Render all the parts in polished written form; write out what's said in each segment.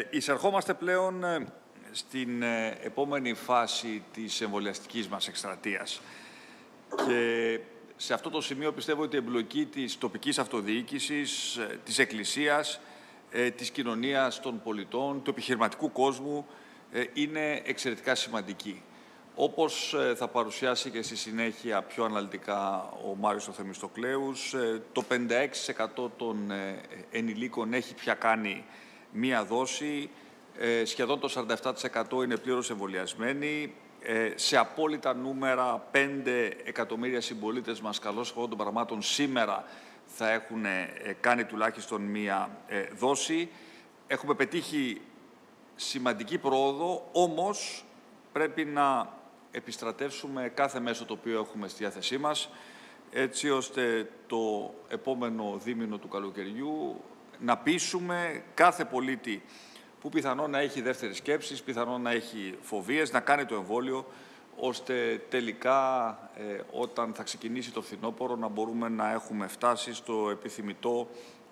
Εισερχόμαστε πλέον στην επόμενη φάση της εμβολιαστικής μας εκστρατείας. Και σε αυτό το σημείο πιστεύω ότι η εμπλοκή της τοπικής αυτοδιοίκησης, της Εκκλησίας, της κοινωνίας των πολιτών, του επιχειρηματικού κόσμου είναι εξαιρετικά σημαντική. Όπως θα παρουσιάσει και στη συνέχεια πιο αναλυτικά ο Μάριος ο Θεμιστοκλέους, το 56% των ενηλίκων έχει πια κάνει μία δόση, σχεδόν το 47% είναι πλήρως εμβολιασμένοι. Σε απόλυτα νούμερα, 5 εκατομμύρια συμπολίτες μας, καλώς χωρών των πραγμάτων, σήμερα θα έχουν κάνει τουλάχιστον μία δόση. Έχουμε πετύχει σημαντική πρόοδο, όμως πρέπει να επιστρατεύσουμε κάθε μέσο το οποίο έχουμε στη διάθεσή μας, έτσι ώστε το επόμενο δίμηνο του καλοκαιριού να πείσουμε κάθε πολίτη που πιθανόν να έχει δεύτερες σκέψεις, πιθανόν να έχει φοβίες, να κάνει το εμβόλιο, ώστε τελικά όταν θα ξεκινήσει το φθινόπωρο να μπορούμε να έχουμε φτάσει στο επιθυμητό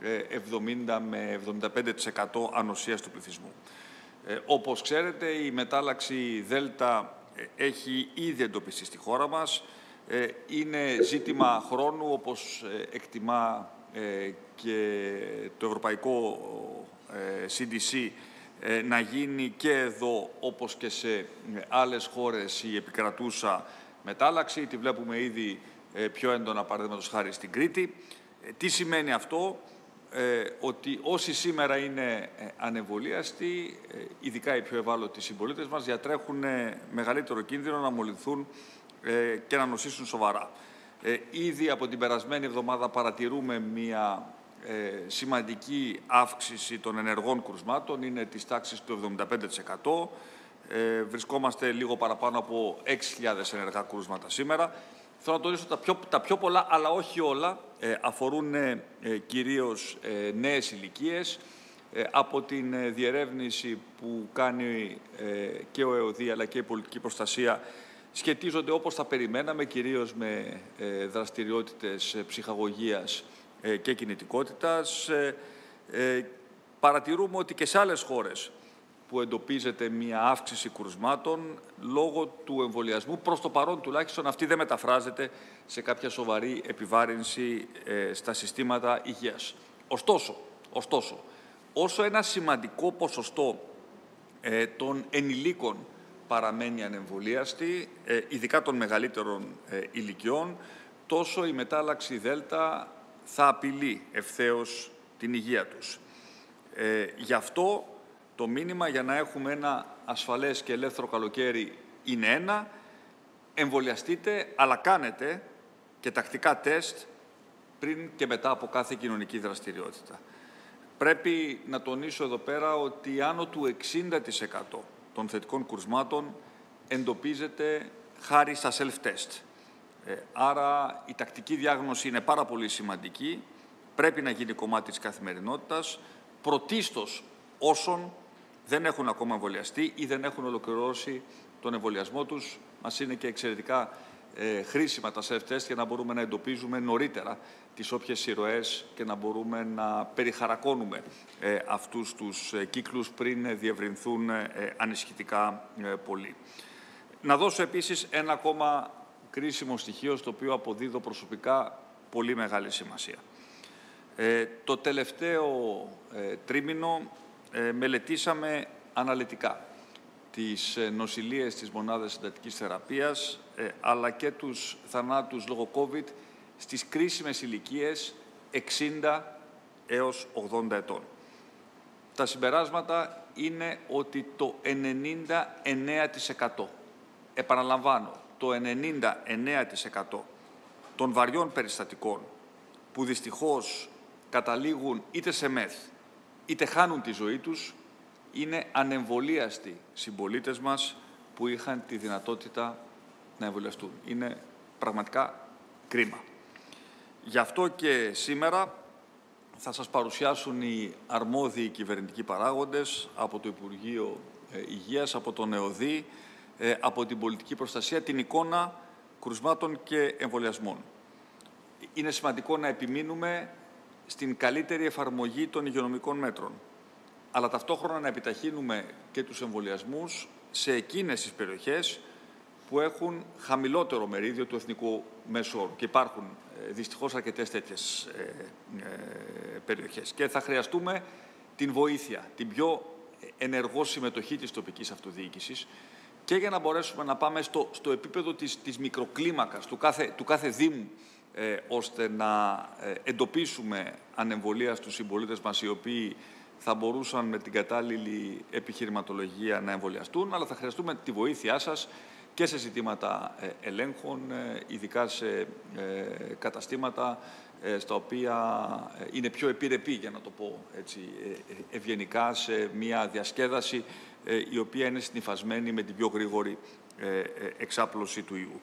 70 με 75% ανοσίας του πληθυσμού. Όπως ξέρετε, η μετάλλαξη Δέλτα έχει ήδη εντοπιστεί στη χώρα μας. Είναι ζήτημα χρόνου, όπως εκτιμά και το Ευρωπαϊκό CDC, να γίνει και εδώ, όπως και σε άλλες χώρες, η επικρατούσα μετάλλαξη. Τη βλέπουμε ήδη πιο έντονα, παραδείγματος χάρη, στην Κρήτη. Τι σημαίνει αυτό? Ότι όσοι σήμερα είναι ανεμβολίαστοι, ειδικά οι πιο ευάλωτοι συμπολίτες μας, διατρέχουν μεγαλύτερο κίνδυνο να μολυνθούν και να νοσήσουν σοβαρά. Ήδη από την περασμένη εβδομάδα παρατηρούμε μία σημαντική αύξηση των ενεργών κρουσμάτων, είναι της τάξης του 75%. Βρισκόμαστε λίγο παραπάνω από 6.000 ενεργά κρούσματα σήμερα. Θέλω να τονίσω τα πιο πολλά, αλλά όχι όλα, αφορούν κυρίως νέες ηλικίες. Από την διερεύνηση που κάνει και ο ΕΟΔΗ αλλά και η πολιτική προστασία, σχετίζονται όπως τα περιμέναμε, κυρίως με δραστηριότητες ψυχαγωγίας και κινητικότητας. Παρατηρούμε ότι και σε άλλες χώρες που εντοπίζεται μία αύξηση κρουσμάτων λόγω του εμβολιασμού, προς το παρόν τουλάχιστον αυτή δεν μεταφράζεται σε κάποια σοβαρή επιβάρυνση στα συστήματα υγείας. Ωστόσο, όσο ένα σημαντικό ποσοστό των ενηλίκων παραμένει ανεμβολίαστη, ειδικά των μεγαλύτερων ηλικιών, τόσο η μετάλλαξη Δέλτα θα απειλεί ευθέως την υγεία τους. Γι' αυτό το μήνυμα για να έχουμε ένα ασφαλές και ελεύθερο καλοκαίρι είναι ένα: εμβολιαστείτε, αλλά κάνετε και τακτικά τεστ πριν και μετά από κάθε κοινωνική δραστηριότητα. Πρέπει να τονίσω εδώ πέρα ότι άνω του 60% των θετικών κρουσμάτων εντοπίζεται χάρη στα self-test. Άρα η τακτική διάγνωση είναι πάρα πολύ σημαντική, πρέπει να γίνει κομμάτι της καθημερινότητας, πρωτίστως όσων δεν έχουν ακόμα εμβολιαστεί ή δεν έχουν ολοκληρώσει τον εμβολιασμό τους. Μας είναι και εξαιρετικά χρήσιμα τα self-test για να μπορούμε να εντοπίζουμε νωρίτερα τις όποιες ηρωές και να μπορούμε να περιχαρακώνουμε αυτούς τους κύκλους πριν διευρυνθούν ανησυχητικά πολύ. Να δώσω επίσης ένα ακόμα κρίσιμο στοιχείο, στο οποίο αποδίδω προσωπικά πολύ μεγάλη σημασία. Το τελευταίο τρίμηνο μελετήσαμε αναλυτικά τις νοσηλίες της μονάδας εντατικής θεραπείας, αλλά και τους θανάτους λόγω COVID στις κρίσιμες ηλικίες 60 έως 80 ετών. Τα συμπεράσματα είναι ότι το 99%, επαναλαμβάνω, το 99% των βαριών περιστατικών που δυστυχώς καταλήγουν είτε σε μεθ, είτε χάνουν τη ζωή τους, είναι ανεμβολίαστοι συμπολίτες μας που είχαν τη δυνατότητα να εμβολιαστούν. Είναι πραγματικά κρίμα. Γι' αυτό και σήμερα θα σας παρουσιάσουν οι αρμόδιοι κυβερνητικοί παράγοντες από το Υπουργείο Υγείας, από τον ΕΟΔΗ, από την πολιτική προστασία, την εικόνα κρουσμάτων και εμβολιασμών. Είναι σημαντικό να επιμείνουμε στην καλύτερη εφαρμογή των υγειονομικών μέτρων. αλλά ταυτόχρονα να επιταχύνουμε και τους εμβολιασμούς σε εκείνες τις περιοχές που έχουν χαμηλότερο μερίδιο του εθνικού μέσου όρου. Και υπάρχουν δυστυχώς αρκετές τέτοιες περιοχές. Και θα χρειαστούμε την βοήθεια, την πιο ενεργό συμμετοχή της τοπικής αυτοδιοίκησης και για να μπορέσουμε να πάμε στο επίπεδο της μικροκλίμακας, του κάθε δήμου, ώστε να εντοπίσουμε ανεμβολία στους συμπολίτες μας οι οποίοι θα μπορούσαν με την κατάλληλη επιχειρηματολογία να εμβολιαστούν, αλλά θα χρειαστούμε τη βοήθειά σας και σε ζητήματα ελέγχων, ειδικά σε καταστήματα στα οποία είναι πιο επιρρεπή, για να το πω έτσι ευγενικά, σε μια διασκέδαση η οποία είναι συνυφασμένη με την πιο γρήγορη εξάπλωση του ιού.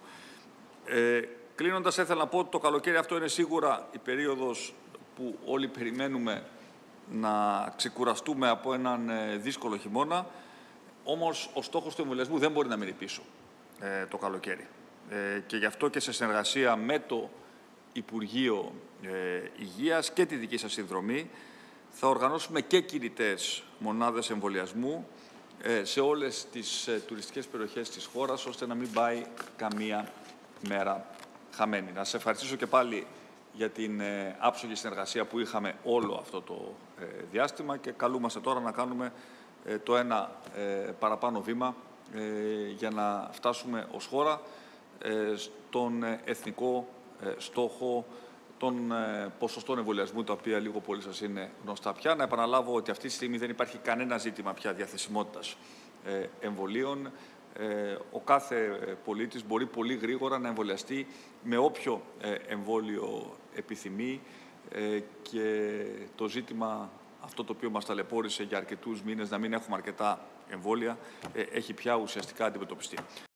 Κλείνοντας, ήθελα να πω ότι το καλοκαίρι αυτό είναι σίγουρα η περίοδος που όλοι περιμένουμε να ξεκουραστούμε από έναν δύσκολο χειμώνα, όμως ο στόχος του εμβολιασμού δεν μπορεί να μείνει πίσω το καλοκαίρι. Και γι' αυτό και σε συνεργασία με το Υπουργείο Υγείας και τη δική σας συνδρομή θα οργανώσουμε και κινητές μονάδες εμβολιασμού σε όλες τις τουριστικές περιοχές της χώρας, ώστε να μην πάει καμία μέρα χαμένη. Να σας ευχαριστήσω και πάλι για την άψογη συνεργασία που είχαμε όλο αυτό το διάστημα και καλούμαστε τώρα να κάνουμε το ένα παραπάνω βήμα για να φτάσουμε ως χώρα στον εθνικό στόχο των ποσοστών εμβολιασμού, τα οποία λίγο πολύ σας είναι γνωστά πια. Να επαναλάβω ότι αυτή τη στιγμή δεν υπάρχει κανένα ζήτημα πια διαθεσιμότητας εμβολίων. Ο κάθε πολίτης μπορεί πολύ γρήγορα να εμβολιαστεί με όποιο εμβόλιο επιθυμεί και το ζήτημα αυτό το οποίο μας ταλαιπώρησε για αρκετούς μήνες, να μην έχουμε αρκετά εμβόλια, έχει πια ουσιαστικά αντιμετωπιστεί.